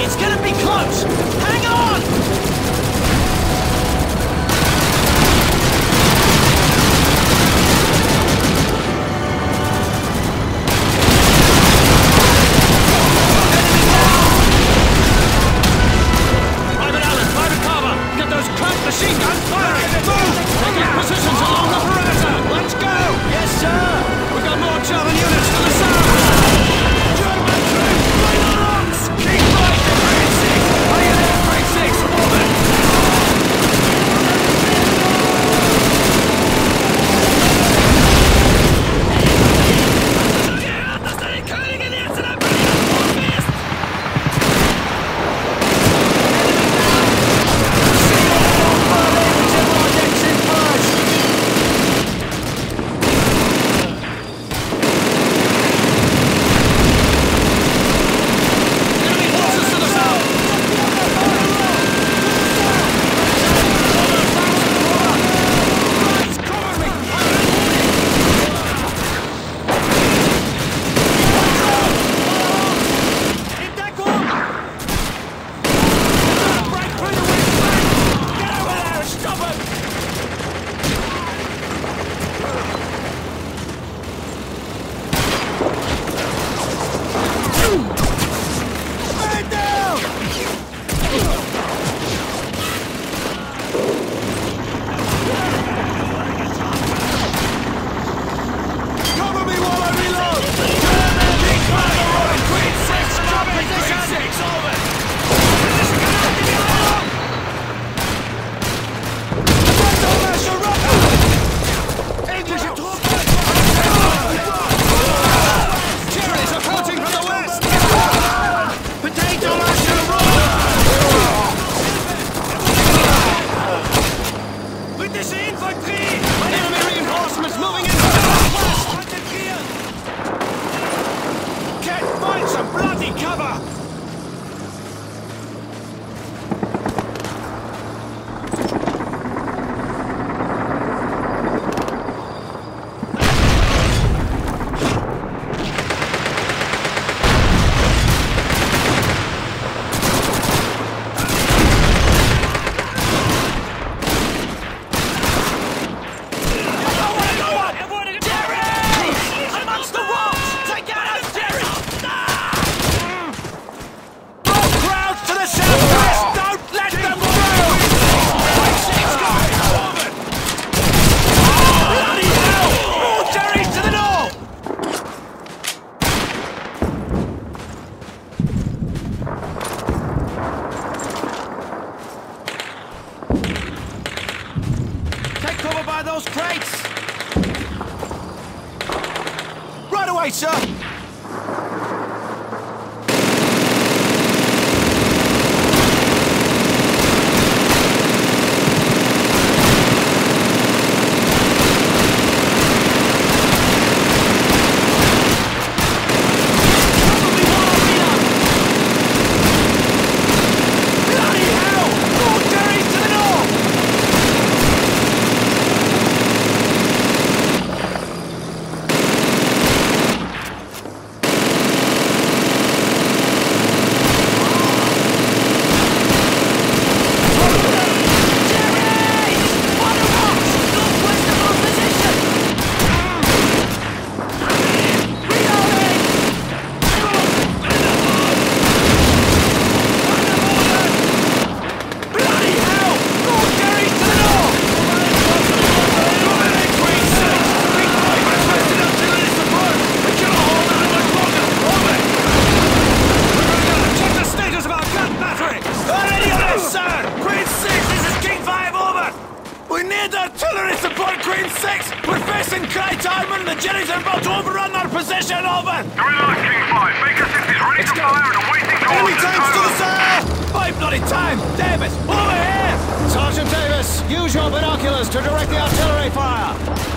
It's gonna be close! Hang on! Machine gun firing! Move! Taking positions along the perimeter! Let's go! Yes, sir! We've got more German units to the south! German troops! Right on rocks! Keep right! Grade 6! Are you there, Grade 6? Over! Those crates! Right away, sir! Artillery support, Green 6! We're facing Kreitaumen! The Jerry's are about to overrun our position, over! Gorilla King 5, Baker 6 is ready to fire and awaiting Enemy orders. tanks to the south! Five bloody time! Davis, over here! Sergeant Davis, use your binoculars to direct the artillery fire!